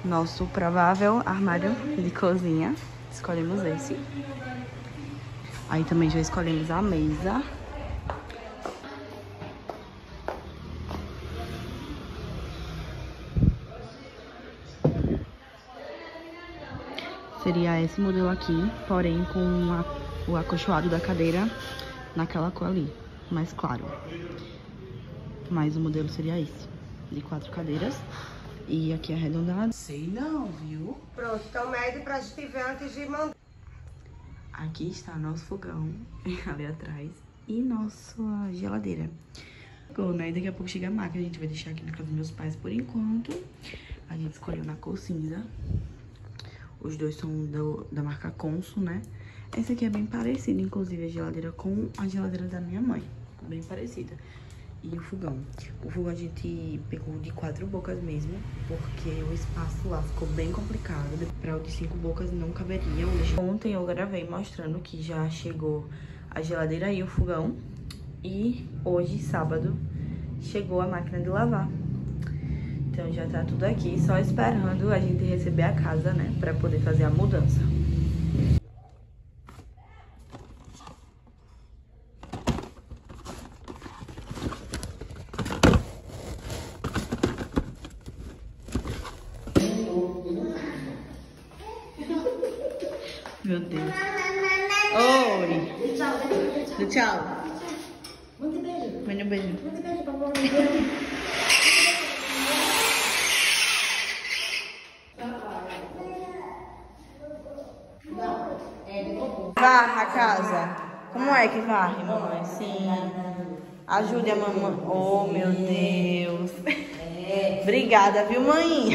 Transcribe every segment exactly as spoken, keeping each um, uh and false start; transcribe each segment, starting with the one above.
nosso provável armário de cozinha. Escolhemos esse. Aí também já escolhemos a mesa. Seria esse modelo aqui, porém com a, o acolchoado da cadeira naquela cor ali, mais claro. Mas o modelo seria esse, de quatro cadeiras. E aqui arredondado. Sei não, viu? Pronto, então mede pra gente ver antes de mandar. Aqui está nosso fogão, ali atrás, e nossa geladeira. Chegou, né? Daqui a pouco chega a máquina, a gente vai deixar aqui na casa dos meus pais por enquanto. A gente escolheu na cor cinza. Os dois são do, da marca Consul, né? Essa aqui é bem parecida, inclusive, a geladeira com a geladeira da minha mãe. Bem parecida. E o fogão. O fogão a gente pegou de quatro bocas mesmo, porque o espaço lá ficou bem complicado. Para o de cinco bocas não caberia. Hoje. Ontem eu gravei mostrando que já chegou a geladeira e o fogão. E hoje, sábado, chegou a máquina de lavar. Então já tá tudo aqui, só esperando a gente receber a casa, né, pra poder fazer a mudança. Meu Deus. Oi. Tchau. Tchau. Manda beijo. Manda um beijo. Manda beijo pra mamãe. Varra a casa. Como é que varre, mamãe? Sim. Ajude a mamãe. Oh, meu Deus. Obrigada, viu, mãe?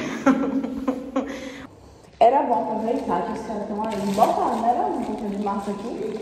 Era bom aproveitar que os caras estão aí. Botaram, não era um pouquinho de massa aqui?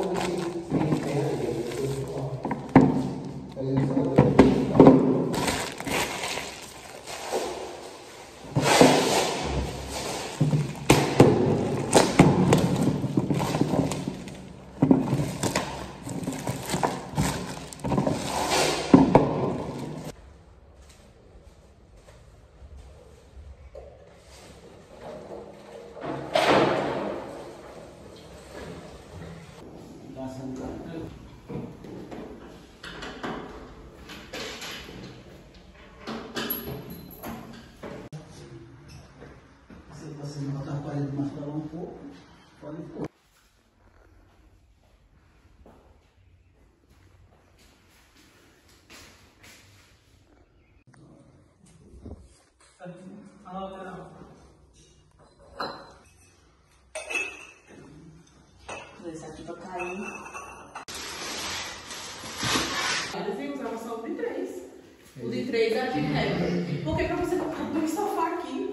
Se você botar a parede mais para lá um pouco, pode pôr. A lateral. Vou deixar aqui pra cair. Eu usava só o de três. O de três é aqui reto. Porque pra você colocar dois sofá aqui.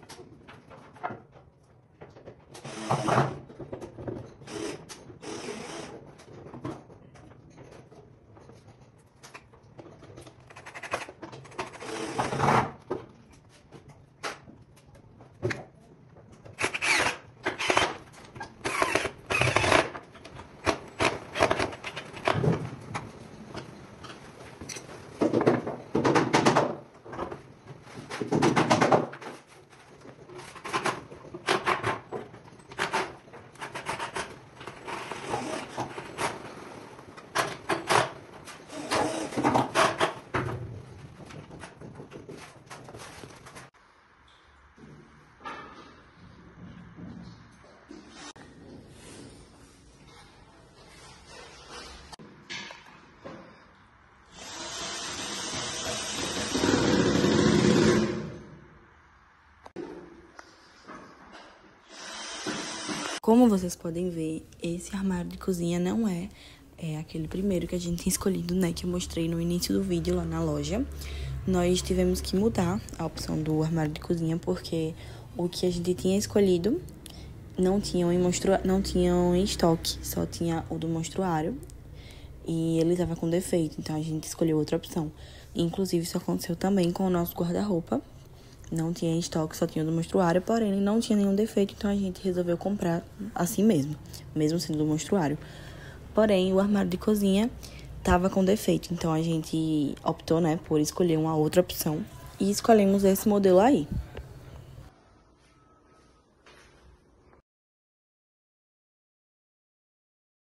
Como vocês podem ver, esse armário de cozinha não é, é aquele primeiro que a gente tinha escolhido, né? Que eu mostrei no início do vídeo lá na loja. Nós tivemos que mudar a opção do armário de cozinha, porque o que a gente tinha escolhido não tinham em, monstrua... não tinham em estoque, só tinha o do monstruário. E ele estava com defeito, então a gente escolheu outra opção. Inclusive, isso aconteceu também com o nosso guarda-roupa. Não tinha em estoque, só tinha do monstruário, porém ele não tinha nenhum defeito, então a gente resolveu comprar assim mesmo, mesmo sendo do monstruário. Porém, o armário de cozinha tava com defeito, então a gente optou, né, por escolher uma outra opção e escolhemos esse modelo aí.